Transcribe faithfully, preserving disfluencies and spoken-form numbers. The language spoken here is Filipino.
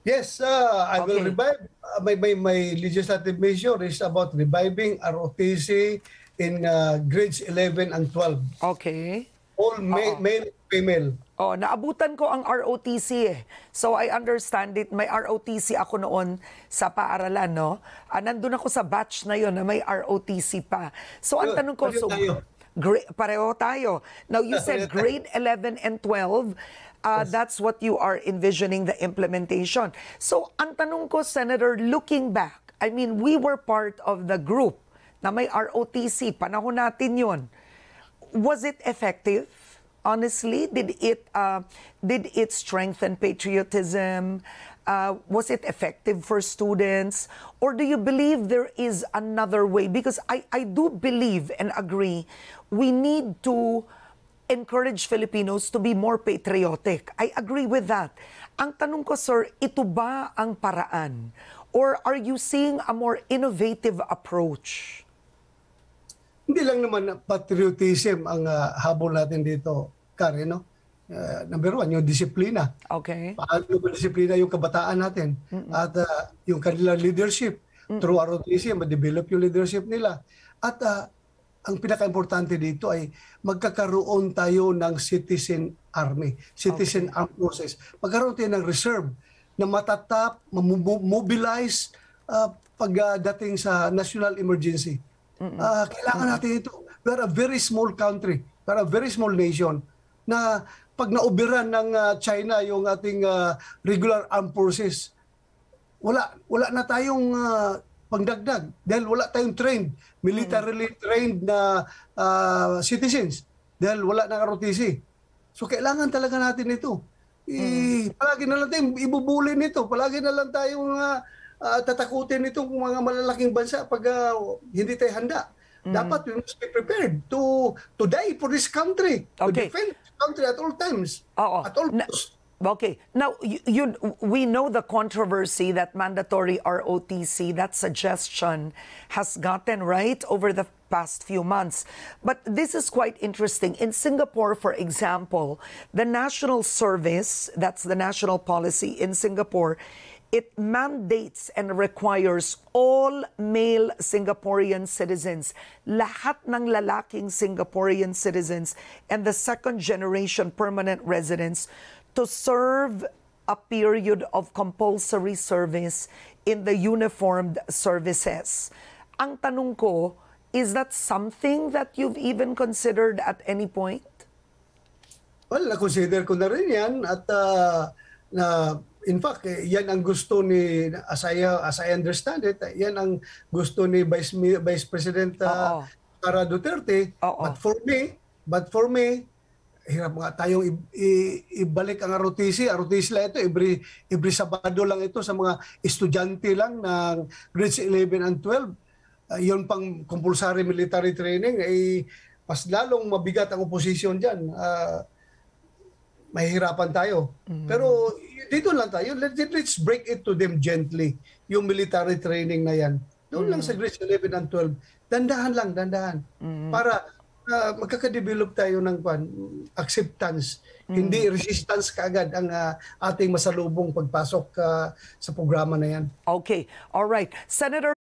Yes, uh, I will Okay. revive. Uh, my, my, my legislative measure is about reviving R O T C in uh, grades eleven and twelve. Okay. All ma- Oo. male, female. Oh, naabutan ko ang R O T C eh. So I understand it. May R O T C ako noon sa paaralan, no? Ah, nandun ako sa batch na yon na may R O T C pa. So ang Yun, tanong ko, pareho so tayo. gra- pareho tayo. Now you said Pareho tayo. grade eleven and twelve, uh, that's what you are envisioning the implementation. So ang tanong ko, Senator, looking back, I mean, we were part of the group na may R O T C, panahon natin yon. Was it effective? Honestly, did it uh, did it strengthen patriotism? Uh, was it effective for students? Or do you believe there is another way? Because I, I do believe and agree we need to encourage Filipinos to be more patriotic. I agree with that. Ang tanong ko, sir, ito ba ang paraan? Or are you seeing a more innovative approach? Hindi lang naman patriotism ang uh, habol natin dito, Karen, no? Uh, number one, yung disiplina. Okay. Paano ba disiplina yung kabataan natin? Mm-mm. At uh, yung kanilang leadership. Mm-mm. Through R O T C, ma-develop yung leadership nila. At uh, ang pinaka-importante dito ay magkakaroon tayo ng citizen army, citizen okay. armed forces. Magkaroon tayo ng reserve na matatap, mobilize uh, pagdating sa national emergency. Uh, kailangan natin ito. We are a very small country. We are a very small nation na pag naubiran ng uh, China yung ating uh, regular armed forces, wala wala na tayong uh, pangdagdag dahil wala tayong trained, militarily trained na uh, citizens dahil wala ng R O T C. So kailangan talaga natin ito. I, palagi na lang tayong ibubulin ito. Palagi na lang tayong uh, Uh, tatakutin itong mga malalaking bansa pag uh, hindi tayo handa. Mm. Dapat we must be prepared to to die for this country, okay. to defend this country at all times, Oo. at all Na- costs. Okay. Now, you, you, we know the controversy that mandatory R O T C, that suggestion, has gotten right over the past few months. But this is quite interesting. In Singapore, for example, the national service, that's the national policy in Singapore, it mandates and requires all male Singaporean citizens, lahat ng lalaking Singaporean citizens and the second generation permanent residents to serve a period of compulsory service in the uniformed services. Ang tanong ko, is that something that you've even considered at any point? Well, na-consider ko na rin yan at uh, na in fact, eh, yan ang gusto ni, as I, as I understand it, yan ang gusto ni Vice, Vice President uh, Sara Duterte. Oo. But for me, but for me, hirap nga tayong i- i- ibalik ang R O T C. R O T C lang ito, every, every Sabado lang ito sa mga estudyante lang ng grades eleven and twelve. Uh, yun pang compulsory military training, ay eh, mas lalong mabigat ang oposisyon dyan. Uh, mahihirapan tayo. Mm-hmm. Pero dito lang tayo, let's, let's break it to them gently, yung military training na yan. Doon mm-hmm. lang sa grades eleven and twelve, dandahan lang, dandahan. Mm-hmm. Para uh, magkakadevelop tayo ng pan, acceptance, mm-hmm. hindi resistance kaagad ang uh, ating masalubong pagpasok uh, sa programa na yan. Okay, all right. Senator